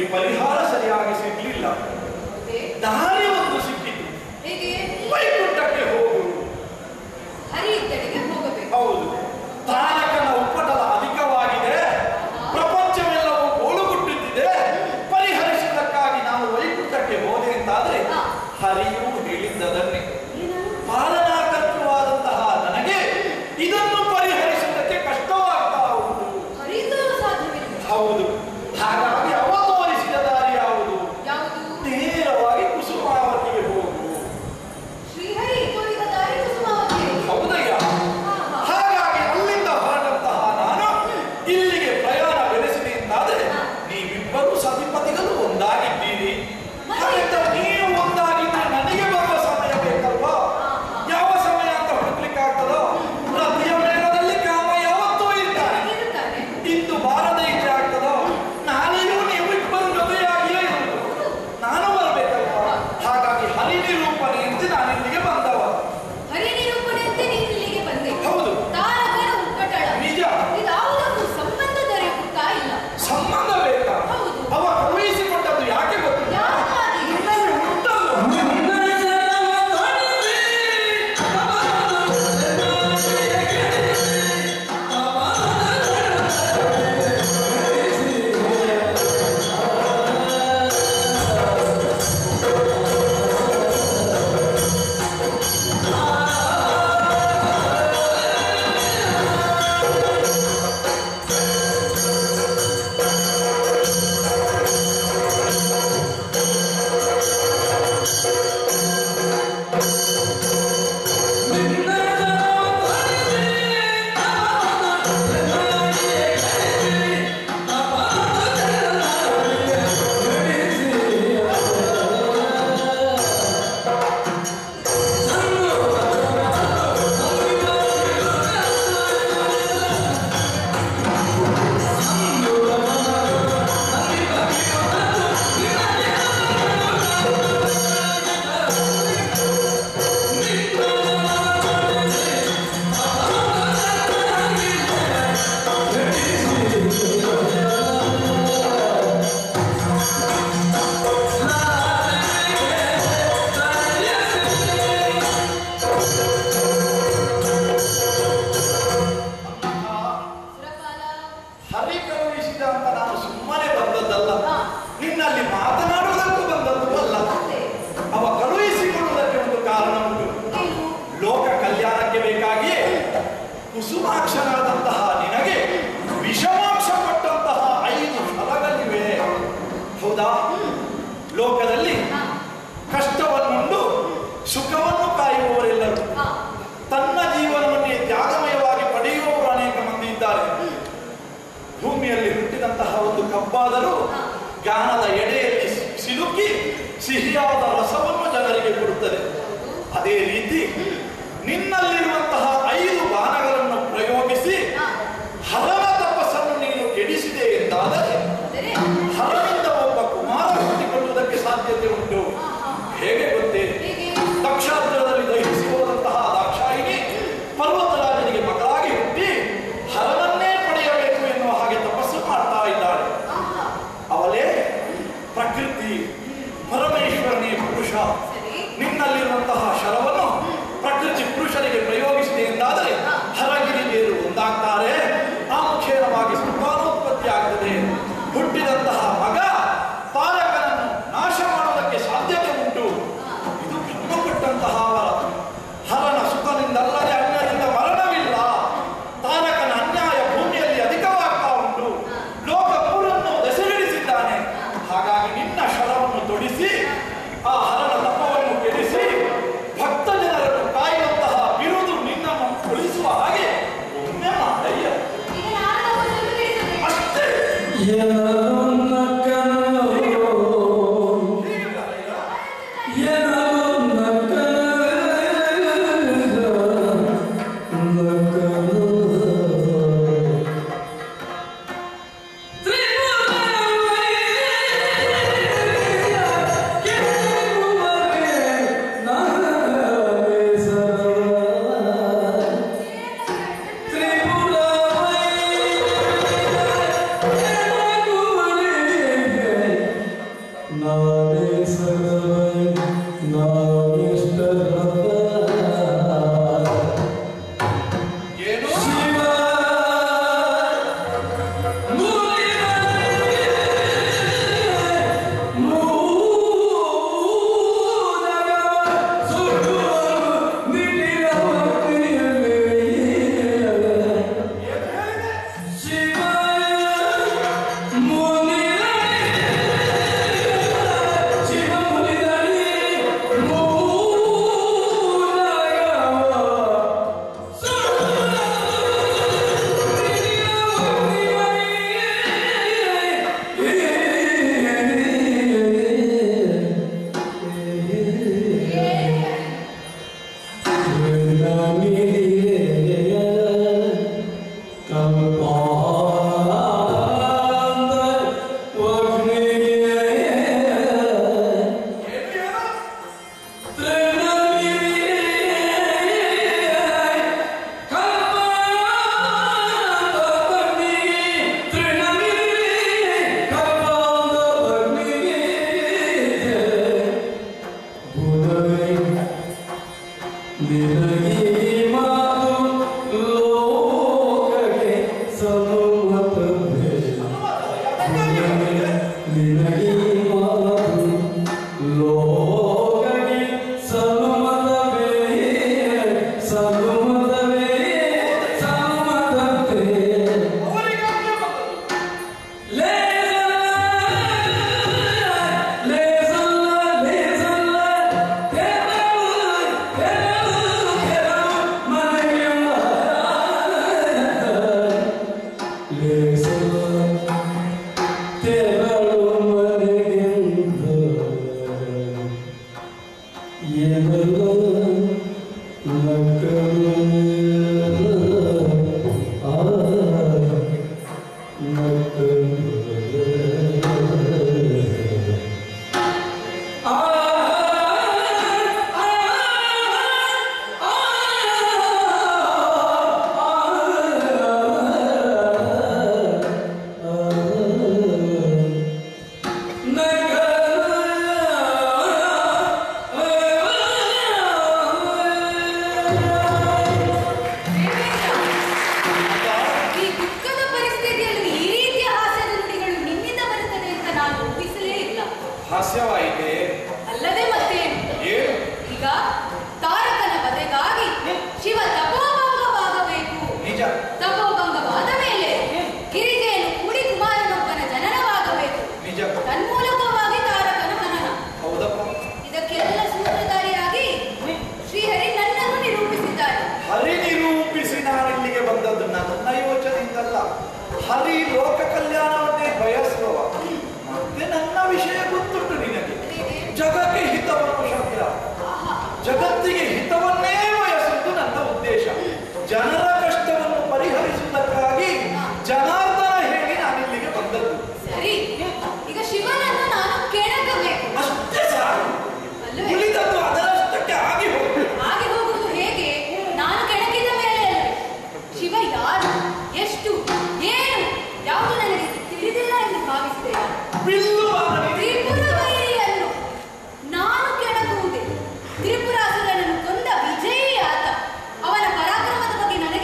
ಪರಿಹಾರ ಸರಿಯಾಗಿ ಸಿಗಲಿಲ್ಲ. ದಾರಿ ಒಂದು ಸಿಕ್ಕಿತು. ವೈಕುಂಠಕ್ಕೆ ಹೋಗು. ಹೌದು, ತಾರಕನ ಉಪ್ಪಟಲ ಅಧಿಕವಾಗಿದೆ, ಪ್ರಪಂಚವೆಲ್ಲವೂ ಗೋಳುಗುಟ್ಟುತ್ತಿದೆ, ಪರಿಹರಿಸುವುದಕ್ಕಾಗಿ ನಾನು ವೈಕುಂಠಕ್ಕೆ ಹೋದೆ ಅಂತಾದ್ರೆ ಹರಿಯು ಹೇಳಿದ್ದದನ್ನೇ. ಪಾಲನಾಕರ್ತೃವಾದಂತಹ ನನಗೆ ಇದನ್ನು ಪರಿಹರಿಸುವುದಕ್ಕೆ ಕಷ್ಟವಾಗ್ತಾ ಉಂಟು. ಹೌದು, ಹಾಗಾಗಿ ಅವ ತೋರಿಸಿದ ದಾರಿ ಯಾವುದು? ನೇರವಾಗಿ ಕುಸುಮಾವತಿಗೆ ಹೋಗು. ಹೌದಯ್ಯ. ಹಾಗಾಗಿ ಅಲ್ಲಿಂದ ಹೊರಟಂತಹ ನಾನು ಇಲ್ಲಿಗೆ ಪ್ರಯಾಣ ಬೆಳೆಸಿದೆ ಎಂದಾದರೆ ನೀವಿಬ್ಬರು ಸತಿಪತಿಗಳು ಒಂದಾಗಿದ್ದೀರಿ. ನೀವು ಒಂದಾಗಿದ್ದರೆ ನನಗೆ ಬರುವ ಸಮಯ ಬೇಕಲ್ವಾ? ಯಾವ ಸಮಯ ಅಂತ ಹುಡುಕ್ಲಿಕ್ಕಾಗ್ತದೋ? ಪ್ರತಿಯ ಮೇಳದಲ್ಲಿ ಕಾಮ ಯಾವತ್ತೂ ಇರ್ತಾನೆ. ಇಂದು ಬಾರದೆ ಇದ್ರೆ ಆಗ್ತದೋ? ನಾಳೆಯೂ ನೀವು ಇಬ್ಬರು ಜೊತೆಯಾಗಿಯೇ ಇರುವುದು. ನಾನು ಬರಬೇಕಲ್ವಾ? ಹಾಗಾಗಿ ಹರಿನಿರೂಪಣೆ ಅಂತ ನಾನು ಇಲ್ಲಿಗೆ ಬಂದವ. ಹೌದು, ನಿಜ. ಸಂಬಂಧ ಬೇಕಾ? ಅವ ಕಳುಹಿಸಿಕೊಟ್ಟದ್ದು ಯಾಕೆ ಗೊತ್ತಿಲ್ಲ? ಕುಸುಮಾಕ್ಷನಾದಂತಹ ನಿನಗೆ ವಿಷಮಾಕ್ಷ ಕೊಟ್ಟಂತಹ 5 ಫಲಗಳಿವೆ. ಹೌದಾ? ಲೋಕದಲ್ಲಿ ಕಷ್ಟವನ್ನುಂಡು ಸುಖವನ್ನು ಕಾಯುವವರೆಲ್ಲರೂ, ತನ್ನ ಜೀವನವನ್ನೇ ತ್ಯಾಗಮಯವಾಗಿ ಪಡೆಯುವವರು ಅನೇಕ ಮಂದಿ ಇದ್ದಾರೆ. ಭೂಮಿಯಲ್ಲಿ ಹುಟ್ಟಿದಂತಹ ಒಂದು ಕಬ್ಬಾದರೂ ಜ್ಞಾನದ ಎಡೆಯಲ್ಲಿ ಸಿಲುಕಿ ಸಿಹಿಯಾದ ರಸವನ್ನು ಜನರಿಗೆ ಕೊಡುತ್ತದೆ. ಅದೇ ರೀತಿ ನಿನ್ನಲ್ಲಿರುವಂತಹ 5 ಬಾಣಗಳನ್ನು ಪ್ರಯೋಗಿಸಿ ಹರನ ತಪಸ್ಸನ್ನು ನೀನು ಕೆಡಿಸಿದೆ ಎಂದಾದರೆ ಹರನಿಂದ ಒಬ್ಬ ಕುಮಾರ ಹುಟ್ಟಿಕೊಳ್ಳುವುದಕ್ಕೆ ಸಾಧ್ಯತೆ ಉಂಟು. ಹೇಗೆ ಗೊತ್ತೇ? ದಕ್ಷಾಪುರದಲ್ಲಿ ದಹಿಸಿ ಹೋದಂತಹ ದಾಕ್ಷಾಯಿನಿ ಪರ್ವತರಾಜನಿಗೆ ಮಗಳಾಗಿ ಹುಟ್ಟಿ ಹರನನ್ನೇ ಪಡೆಯಬೇಕು ಎನ್ನುವ ಹಾಗೆ ತಪಸ್ಸು ಮಾಡ್ತಾ ಇದ್ದಾಳೆ. ಅವಳೇ ಪ್ರಕೃತಿ, ಪರಮೇಶ್ವರನೇ ಪುರುಷ. ನಿನ್ನಲ್ಲಿರುವಂತಹ ಶರವನ್ನು ಪ್ರಕೃತಿ ಪುರುಷರಿಗೆ ಪ್ರಯೋಗಿಸಿದೆ ಎಂದಾದರೆ ಹರಗಿರಿಯರು ಒಂದಾಗ್ತಾರೆ. ಆ ಮುಖೇನವಾಗಿ ಸಂತಾನೋತ್ಪತ್ತಿ ಆಗ್ತದೆ. ಹುಟ್ಟಿದಂತಹ ಮಗ ತಾರಕನನ್ನು ನಾಶ ಮಾಡುವುದಕ್ಕೆ ಸಾಧ್ಯತೆ ಉಂಟು. ಇದು ಬ್ರಹ್ಮ ಕೊಟ್ಟಂತಹ ವರ. ಹರನ ಸುಖದಿಂದಲ್ಲದೆ ಅನ್ಯರಿಂದ ಮರಣವಿಲ್ಲ. ತಾರಕನ ಅನ್ಯಾಯ ಭೂಮಿಯಲ್ಲಿ ಅಧಿಕವಾಗ್ತಾ ಉಂಟು. ಲೋಕ ಮೂರನ್ನು ದೆಸೆಗಿಡಿಸಿದ್ದಾನೆ. ಹಾಗಾಗಿ ನಿನ್ನ ಶರವನ್ನು ತೊಡಿಸಿ ಆ ಹರನ ತಪವನ್ನು ಕೆಡಿಸಿ ಭಕ್ತ ಜನರನ್ನು ಕಾಯುವಂತಹ ಬಿರುದು ನಿನ್ನನ್ನು ಉಳಿಸುವ ಹಾಗೆ ಒಮ್ಮೆ ಮಾಡಯ್ಯ. ಅಷ್ಟೇ. ತ್ರಿಪುರ ತಪೋಭಂಗವಾದ ಮೇಲೆ ಗಿರಿಜೆಯನ್ನು ಕೂಡಿ ಕುಮಾರನೊಬ್ಬನ ಜನನವಾಗಬೇಕು. ನಿಜ. ತನ್ಮೂಲಕವಾಗಿ ತಾರಕನ ಹನನ. ಹೌದಪ್ಪ. ಇದಕ್ಕೆಲ್ಲ ಸೂತ್ರಧಾರಿಯಾಗಿ ಶ್ರೀಹರಿ ನನ್ನನ್ನು ನಿರೂಪಿಸಿದ್ದಾರೆ. ಹರಿ ನಿರೂಪಿಸಿ ನಾನಿಲ್ಲಿಗೆ ಬಂದದ್ದು ನನ್ನ ಯೋಚನೆಯಿಂದಲ್ಲ. ಹರಿ ಲೋಕ ಕಲ್ಯಾಣವನ್ನೇ ಬಯಸುವ. ಮತ್ತೆ ನನ್ನ ವಿಷಯ ಗೊತ್ತುಂಟು ನಿನಗೆ. ಜಗಕ್ಕೆ ಹಿತವನ್ನು ಶಬ್ದ, ಜಗತ್ತಿಗೆ ಹಿತವನ್ನೇ ಬಯಸುವುದು ನನ್ನ ಉದ್ದೇಶ. ಜನರ ಕಷ್ಟವನ್ನು ಪರಿಹರಿಸುವುದಕ್ಕಾಗಿ ಜನಾರ್ದನ ಹೇಳಿ ನಾನಿಲ್ಲಿಗೆ ಬಂದದ್ದು. ಸರಿ, ಈಗ ಶಿವನನ್ನು ನಾನು ಕೆಣಕಬೇಕು. ಅಷ್ಟೇ ಸಾಕು. ಉಳಿದದ್ದು ಅದರಷ್ಟಕ್ಕೆ ಆಗಿ ಹೋಗುವುದು ಹೇಗೆ? ನಾನು ಕೆಣಕಿದ ಮೇಲೆ ಶಿವ ಯಾರು, ಎಷ್ಟು, ಏನು ಯಾವುದು ನನಗೆ ತಿಳಿದಿಲ್ಲ ಎಂದು ಭಾವಿಸಿದೆ. ತ್ರಿಪುರ ವೈರಿಯನ್ನು ನಾನು ಕೆಣಕುವುದೇ. ತ್ರಿಪುರಾಸುರನನ್ನು ಕೊಂದ ವಿಜಯಿ ಆತ. ಅವನ ಪರಾಕ್ರಮದ ಬಗ್ಗೆ ನನಗೆ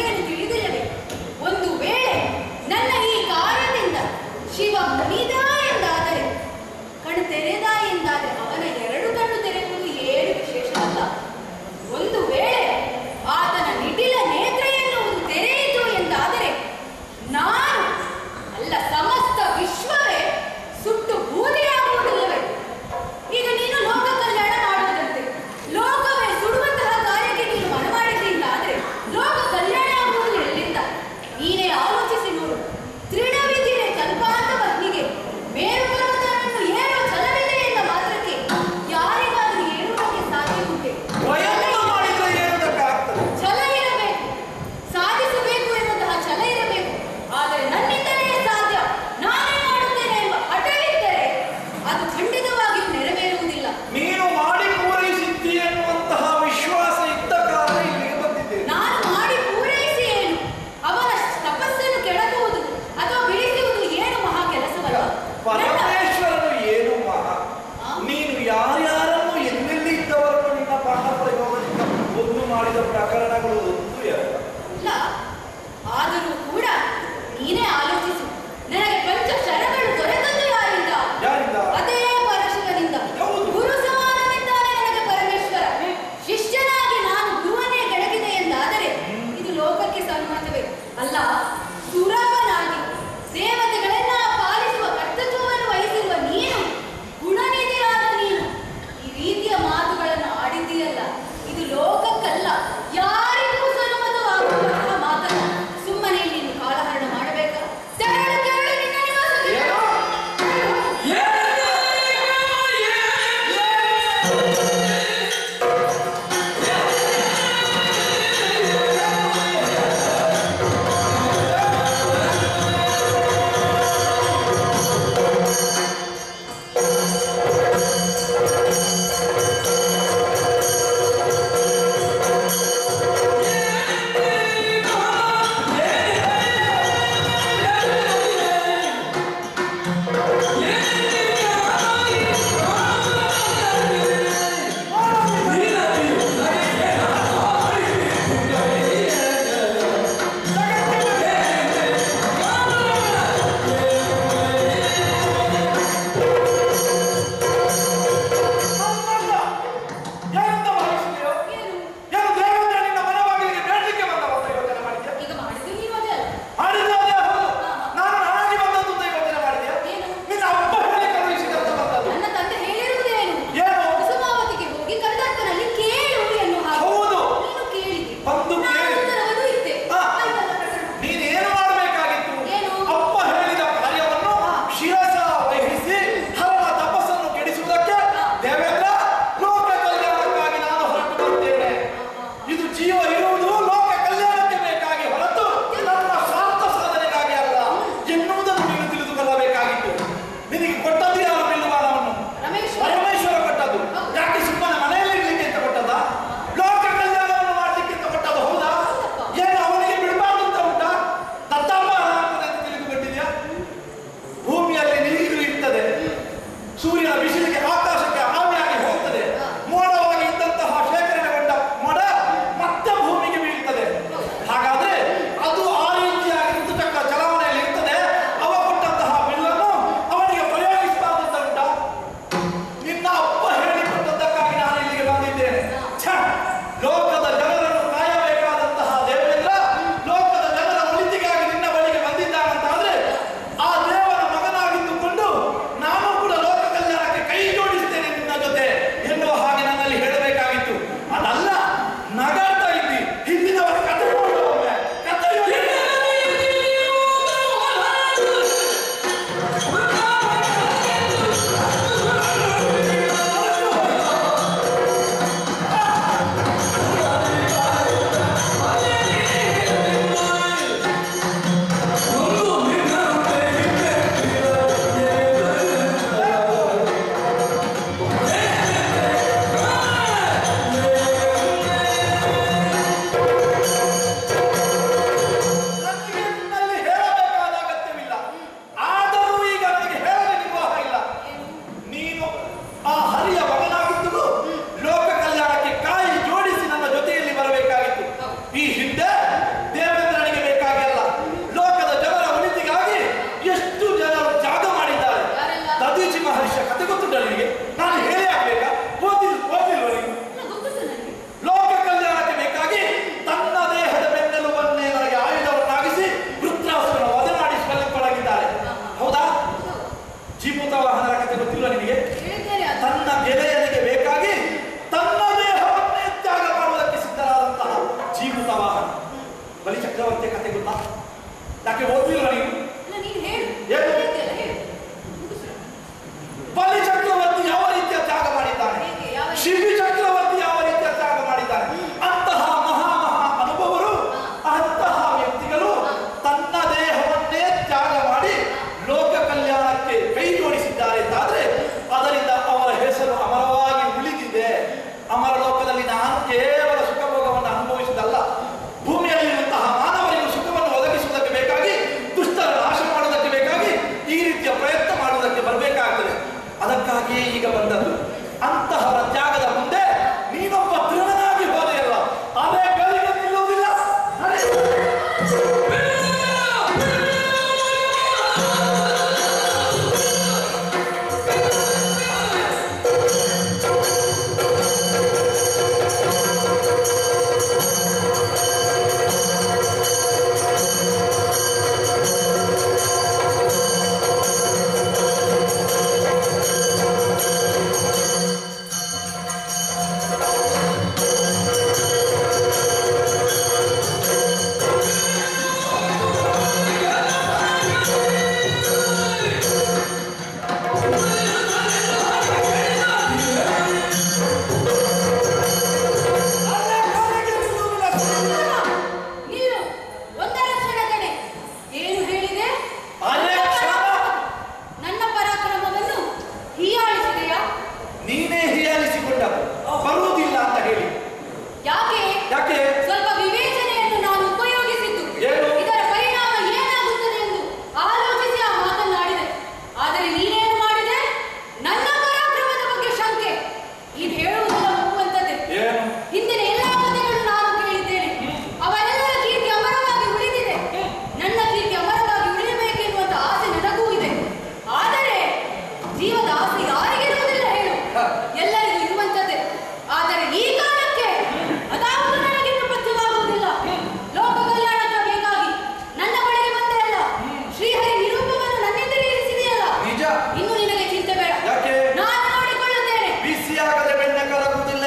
ಬಲಿ ಚಕ್ರವರ್ತಿಯ ಕಥೆ ಗೊತ್ತಾ? ಯಾಕೆ ಓದ್ಲಿಲ್ಲ ನೀವು? ಅಲ್ಲ, ನೀನು ಹೇಳು. ಏನು? ಹೇಳ್ತೀಯಲ್ಲ, ಹೇಳು. ಬಲಿ ಚಕ್ರವರ್ತಿ ಯಾವ ರೀತಿಯ ತ್ಯಾಗ ಮಾಡಿದ್ದಾನೆ, ಹೇಗೆ? ಯಾವ ರೀತಿ? ಶಿಬಿ ಚಕ್ರವರ್ತಿ ಯಾವ ರೀತಿಯ ತ್ಯಾಗ ಮಾಡಿದ್ದಾನೆ. ಅಂತಹ ಮಹಾ ಅನುಭವರು, ಅಂತಹ ವ್ಯಕ್ತಿಗಳು ತನ್ನ ದೇಹವನ್ನೇ ತ್ಯಾಗ ಮಾಡಿ ಲೋಕ ಕಲ್ಯಾಣಕ್ಕೆ ಕೈ ಜೋಡಿಸಿದ್ದಾರೆ ಅಂತಾದ್ರೆ ಅದರಿಂದ ಅವರ ಹೆಸರು ಅಮರವಾಗಿ ಉಳಿದಿದೆ. ಅಮರ ಲೋಕದಲ್ಲಿ ನಾನು ಕೇವಲ ಸುಖಭೋಗವನ್ನು ಅನುಭವಿಸಿದಲ್ಲ, ಭೂಮಿಯಲ್ಲಿರುವಂತಹ ಮಾನವರಿಗೂ ಸುಖವನ್ನು ಒದಗಿಸುವುದಕ್ಕೆ ಬೇಕಾಗಿ, ದುಷ್ಟರ ನಾಶ ಮಾಡುವುದಕ್ಕೆ ಬೇಕಾಗಿ ಈ ರೀತಿಯ ಪ್ರಯತ್ನ ಮಾಡುವುದಕ್ಕೆ ಬರಬೇಕಾಗ್ತದೆ. ಅದಕ್ಕಾಗಿಯೇ ಈಗ ಬಂದದ್ದು. ಅಂತಹವರ ತ್ಯಾಗದ ಮುಂದೆ ನೀನೊಬ್ಬ ದೃಢನಾಗಿ ಹೋದೆಯಲ್ಲ, ಅದೇ ಗಲಿಗೆ ನಿಲ್ಲುವುದಿಲ್ಲ. ನಿಲ್ಲು. ಒಂದರ ಕ್ಷಣ ತಡೆ. ಏನು ಹೇಳಿದೆ? ನನ್ನ ಪರಾಕ್ರಮವನ್ನು ಹೀಯಾಳಿಸಿದೆಯಾ? ನೀನೇ ಹೀಯಾಳಿಸಿಕೊಂಡ ಬರುವುದಿಲ್ಲ ಅಂತ ಹೇಳಿ. ಯಾಕೆ? ಯಾಕೆ? ಸ್ವಲ್ಪ ವಿವೇಚನೆಯನ್ನು ನಾನು ಉಪಯೋಗಿಸಿದ್ದು. ಏನು? ಇದರ ಪರಿಣಾಮ ಏನಾಗುತ್ತದೆ ಎಂದು ಆಲೋಚಿಸಿ ಆ ಮಾತನ್ನಾಡಿದೆ. ಆದರೆ ನೀನೇನು ಮಾಡಿದೆ? ನನ್ನ ಪರಾಕ್ರಮದ ಬಗ್ಗೆ ಶಂಕೆ. ಇದು ಹೇಳುವುದೆಲ್ಲ ಒಪ್ಪುವಂಥದ್ದೇ. ಏನು? ಹಿಂದಿನ ಎಲ್ಲಾ ಕಥೆಗಳು ನಾನು ಕೇಳಿದ್ದೇನೆ. ಅವರೆಲ್ಲರ ಕೀರ್ತಿ ಅಮರವಾಗಿ ಉಳಿದಿದೆ. ನನ್ನ ಕೀರ್ತಿ ಅಮರವಾಗಿ ಉಳಿಯಬೇಕೆನ್ನುವಂತ ಆಸೆ ನನಗೂ ಇದೆ. ಆದರೆ ಜೀವದ ಆಸೆ ಯಾರಿಗಿರುವುದಿಲ್ಲ ಹೇಳು? ಎಲ್ಲರಿಗೂ ಇರುವಂಥದ್ದೇ. ಆದರೆ ಈ ಕಾಲಕ್ಕೆ ಅದಾವುದು ನನಗಿನ್ನು ಪಥ್ಯವಾಗುವುದಿಲ್ಲ. ಲೋಕ ಕಲ್ಯಾಣಕ್ಕೆ ಬೇಕಾಗಿ ನನ್ನ ಬಳಿಗೆ ಬಂದೆ ಅಲ್ಲ, ಶ್ರೀಹರಿ ನಿರೂಪವನ್ನು ನನ್ನೆದುರು ಇರಿಸಿದೆಯಲ್ಲ. ನಿಜ. ಇನ್ನು ನಿನಗೆ ಚಿಂತೆ ಬೇಡ. ಯಾಕೆ? ನಾನು ನೋಡಿಕೊಳ್ಳುತ್ತೇನೆ. ಬಿಸಿಯಾಗದೆ ಬೆಣ್ಣೆ ಕರಗುವುದಿಲ್ಲ.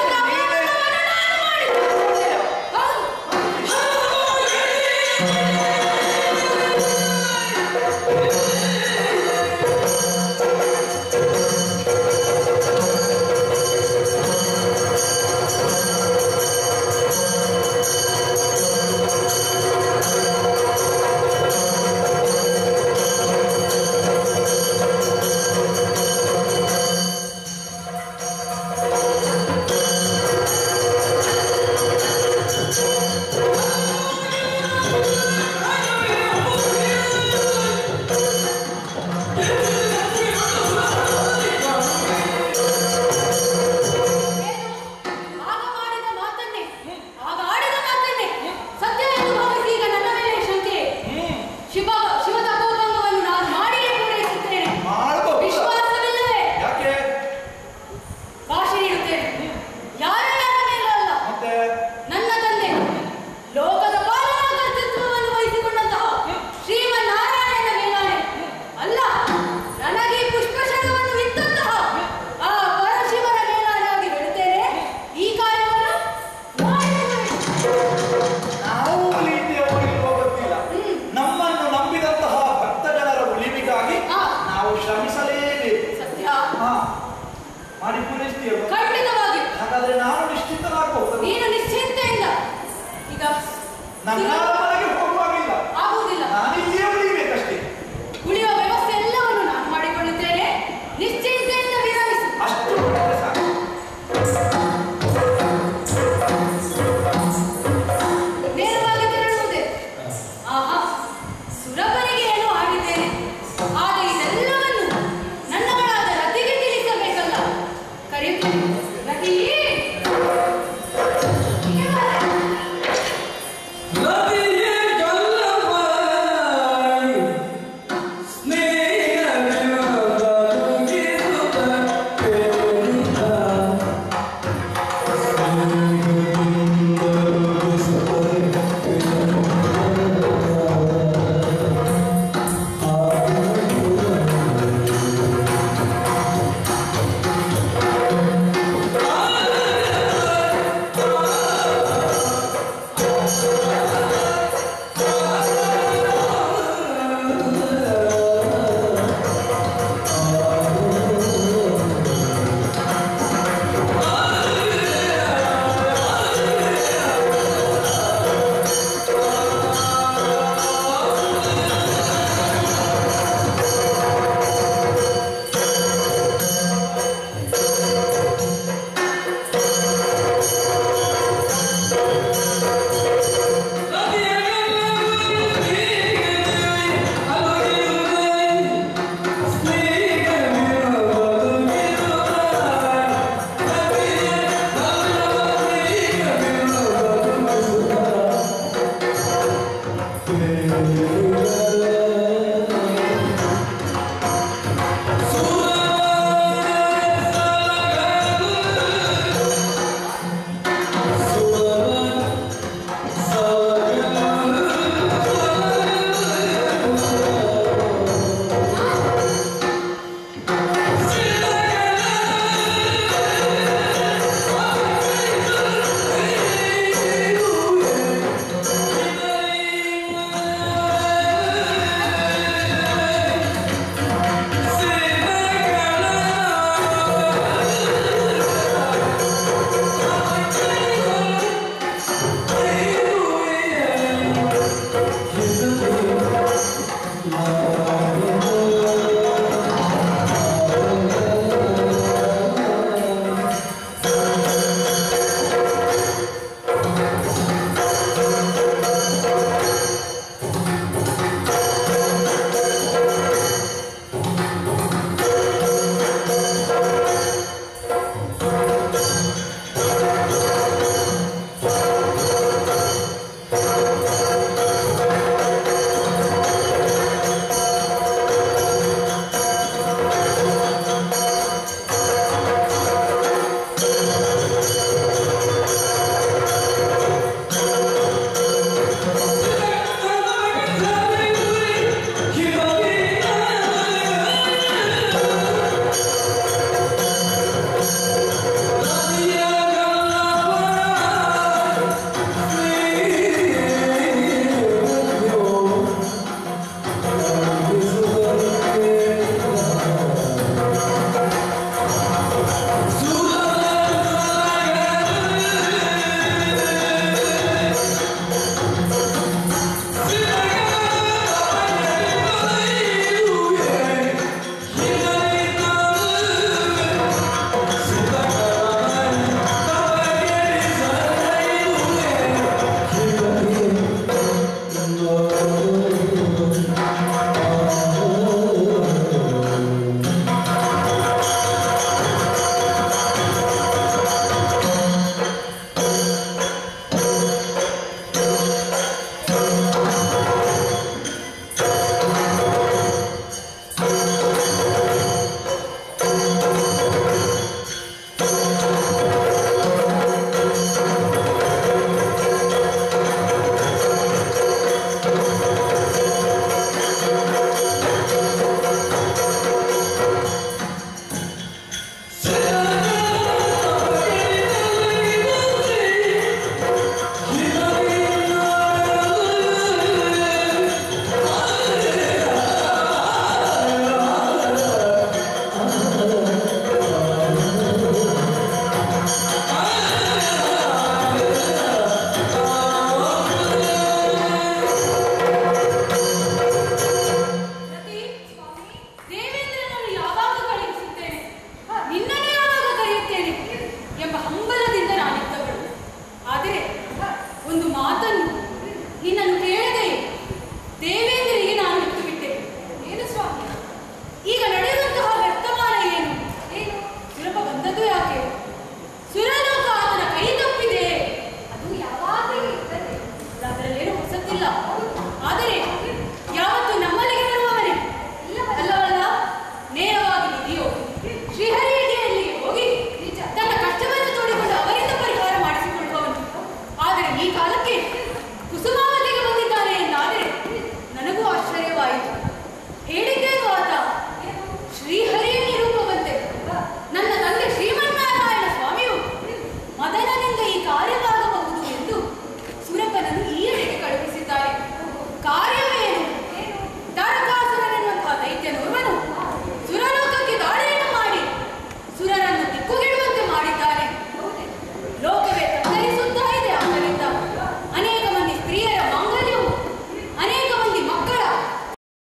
ಆಗ ಮಾಡಿದ ಮಾತನ್ನೇ, ಆಗ ಆಡಿದ ಮಾತನ್ನೇ ಸತ್ಯ ಎಂದು ಭಾವಿಸಿ ಈಗ ನನ್ನ ಮೇಲೆ ಶಂಕೆ. ಶಿವತಪೋಭಂಗವನ್ನು ನಾನು ಮಾಡಿಯೇ ಪೂರೈಸುತ್ತೇನೆ. ಮಾಡಬಹುದು. ವಿಶ್ವಾಸವಿಲ್ಲವೇ? ಯಾಕೆ? ಭಾಷೆ ನೀಡುತ್ತೇನೆ. ಯಾರ ಮೇಲೂ ಅಲ್ಲ, ಮತ್ತೆ ನನ್ನ ತಂದೆ ಲೋಕದ ಪಾಲನಾ ಕರ್ತೃತ್ವವನ್ನು ವಹಿಸಿಕೊಂಡಂತಹ ಶ್ರೀಮನ್ನಾರಾಯಣನ ಮೇಲಾನೆ ಅಲ್ಲ, ನನಗೆ ಪುಷ್ಪಶರವನ್ನು ಇತ್ತಂತಹ ಆ ಪರಶಿವನ ಮೇಲಾನಾಗಿ ಹೇಳುತ್ತೇನೆ. ಈ ಕಾರ್ಯವನ್ನು ನಾವು ರೀತಿಯವರಿರುವ ಗೊತ್ತಿಲ್ಲ. ನಮ್ಮನ್ನು ನಂಬಿದಂತಹ ಭಕ್ತ ಜನರ ಉಳಿವಿಗಾಗಿ ನಾವು ಶ್ರಮಿಸಲೇಬೇಕು. ಸತ್ಯ ಮಾಡಿ ಪೂರೈಸ್ತೀಯ? ಖಂಡಿತವಾಗಿ. ಹಾಗಾದ್ರೆ ನಾನು ನಿಶ್ಚಿಂತನಾಗಬಹುದು. ನೀನು ನಿಶ್ಚಿಂತೆಯಿಂದ ಈಗ ನನ್ನ ಮನೆಗೆ ಹೋಗ